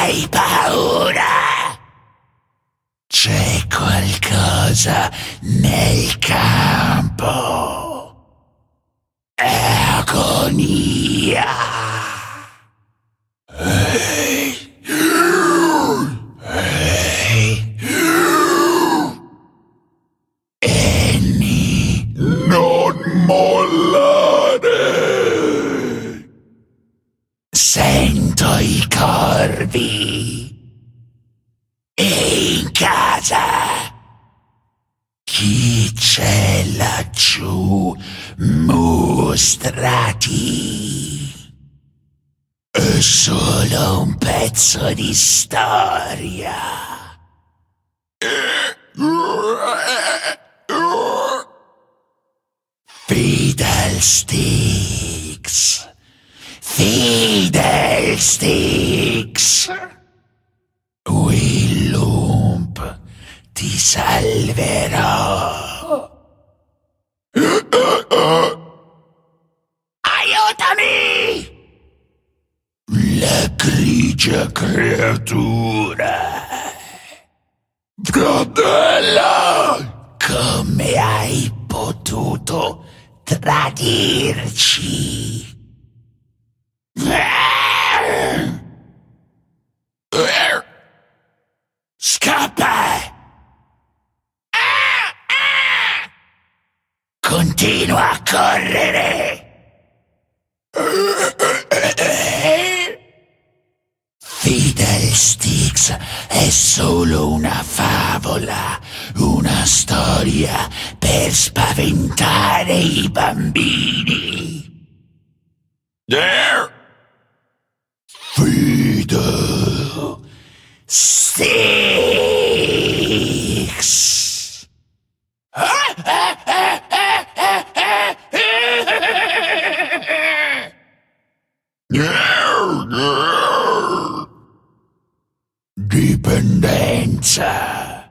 hai paura? C'è qualcosa nel campo. È agonia. Annie, non mollare. Sento i corvi. E in casa. Chi c'è laggiù? Mostrati. È solo un pezzo di storia. Fiddlesticks. Fiddlesticks. Willump, ti salverò. Aiutami! La grigia creatura. Fratello! Come hai potuto tradirci? Scappa! Continua a correre! Fiddlesticks è solo una favola, una storia per spaventare i bambini. Fiddlesticks. Dipendenza.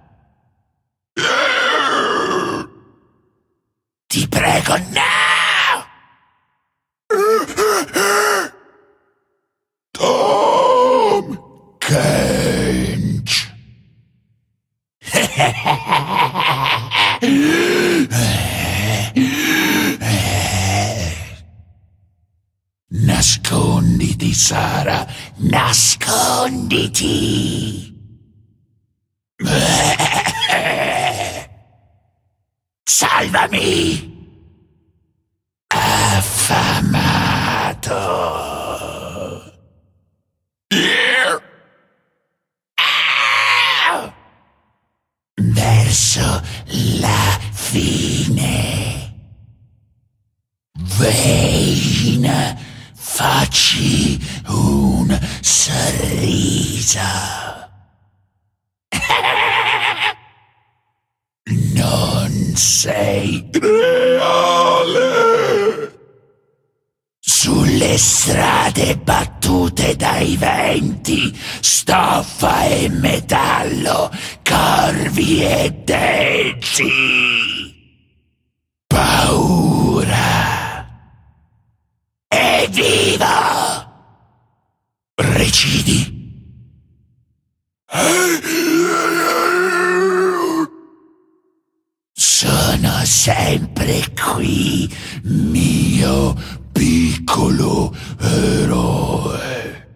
Ti prego, no! Tom Kench. Nasconditi, Sara, nasconditi. Salvami! Affamato! Verso la fine. Vane, facci un sorriso. Non sei reale. Sulle strade battute dai venti, stoffa e metallo, corvi e denti. Paura. Evviva! Recidi. Sono sempre qui, mio piccolo eroe.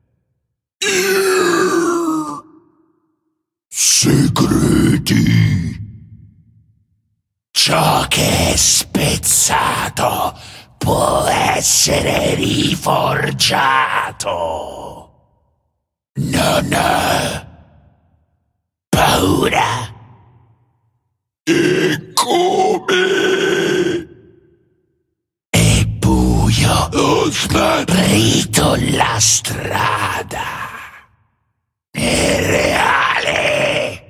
Segreti. Ciò che è spezzato può essere riforgiato. Non ho paura. E come? È buio, sprito la strada. È reale.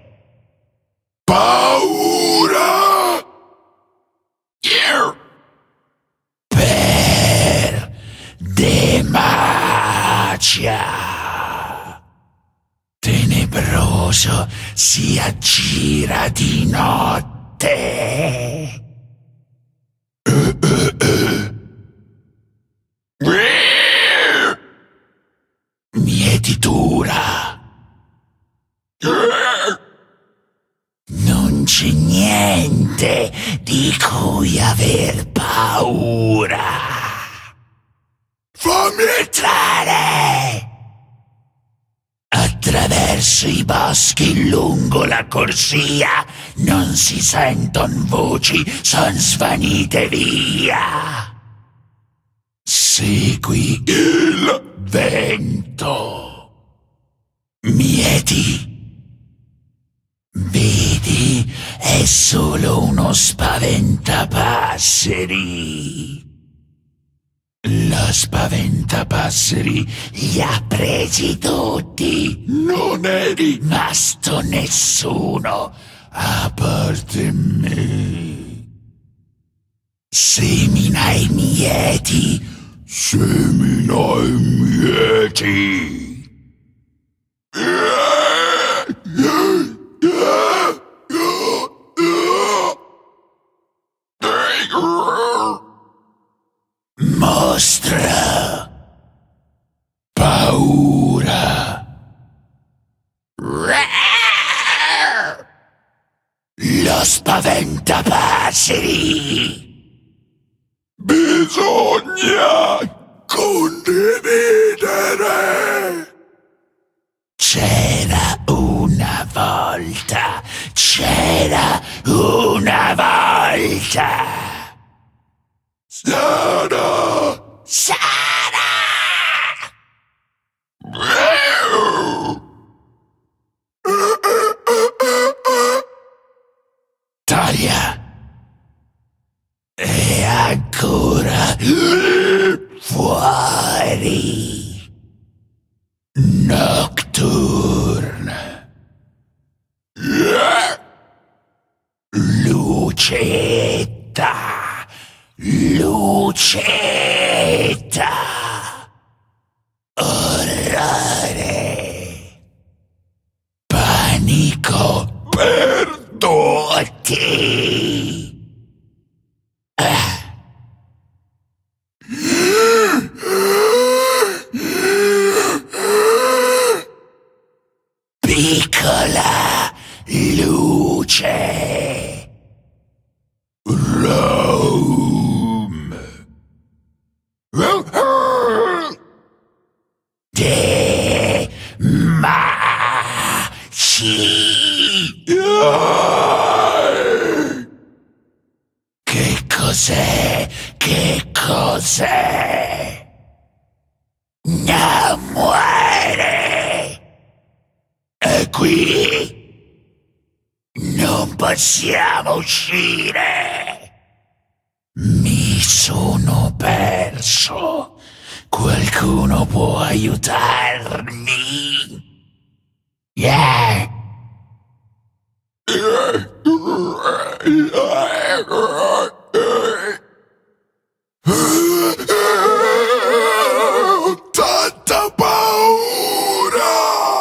Paura. Per Demacia. Tenebroso si aggira di notte. Mietitura. paura. Non c'è niente di cui aver paura. Fammi entrare! Attraverso i boschi lungo la corsia non si senton voci, son svanite via. Segui il vento. Mieti. Vedi, è solo uno spaventapasseri. Lo spaventapasseri li ha presi tutti. Non è rimasto nessuno a parte me. Semina i mieti. Semina i mieti. Mostra paura. Lo spaventapasseri. Bisogna condividere. C'era una volta. Sara! Talia! È ancora lì fuori. Nocturne. Lucetta. Orrore. Panico per tutti. Piccola luce. Rome. Che cos'è? Che cos'è? Non muore! È qui! Non possiamo uscire! Mi sono perso! Qualcuno può aiutarmi? Yeah! Ho tanta paura!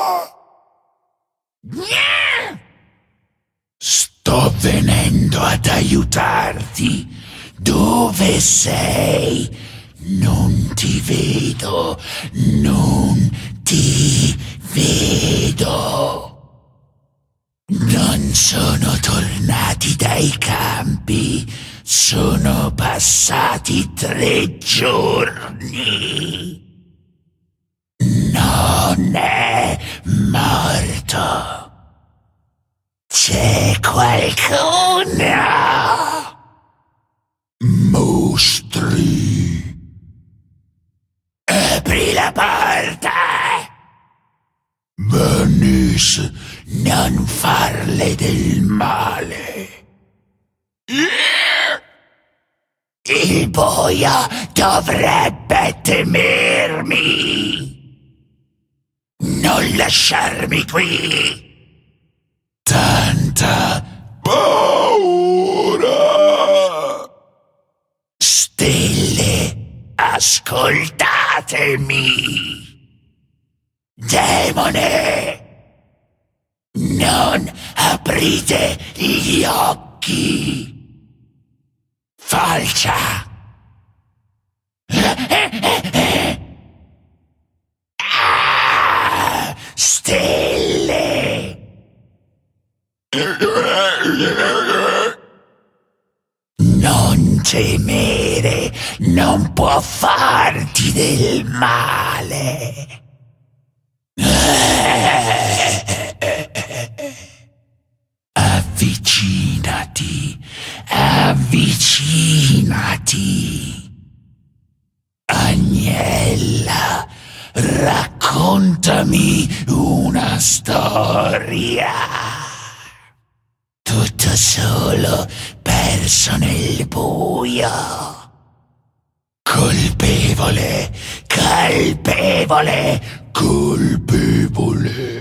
Sto venendo ad aiutarti. Dove sei? Non ti vedo. Non ti vedo. Non sono tornati dai campi. Sono passati 3 giorni. Non è morto. C'è qualcuno. Mostri. Apri la porta. Venice, non farle del male. Il boia dovrebbe temermi. Non lasciarmi qui. Tanta paura. Stelle, ascoltatemi. Demone, non aprite gli occhi. Falcia. stelle. Non temere, non può farti del male. Avvicinati, avvicinati. Agnella, raccontami una storia. Tutto solo, perso nel buio. Colpevole, colpevole, colpevole.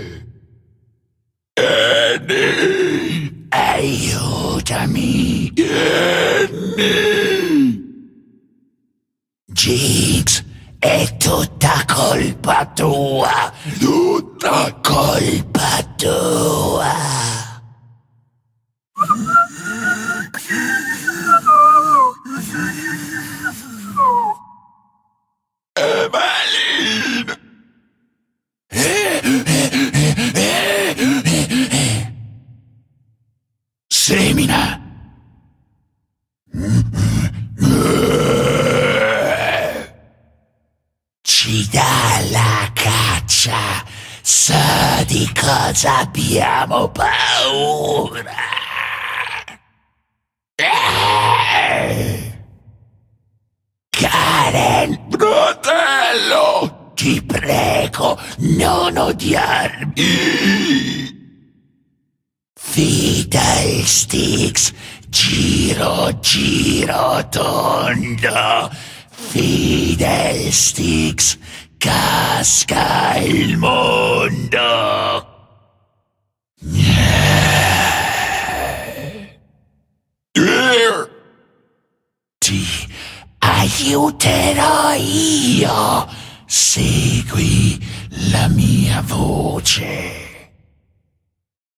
Annie, aiutami, Annie. Jinx, è tutta colpa tua, tutta colpa tua. Evelyn! Semina! Ci dà la caccia, sa di cosa abbiamo paura. Karen, fratello, ti prego, non odiarmi. Fiddlesticks, giro, giro tondo. Fiddlesticks, casca il mondo. Ti aiuterò io. Segui la mia voce.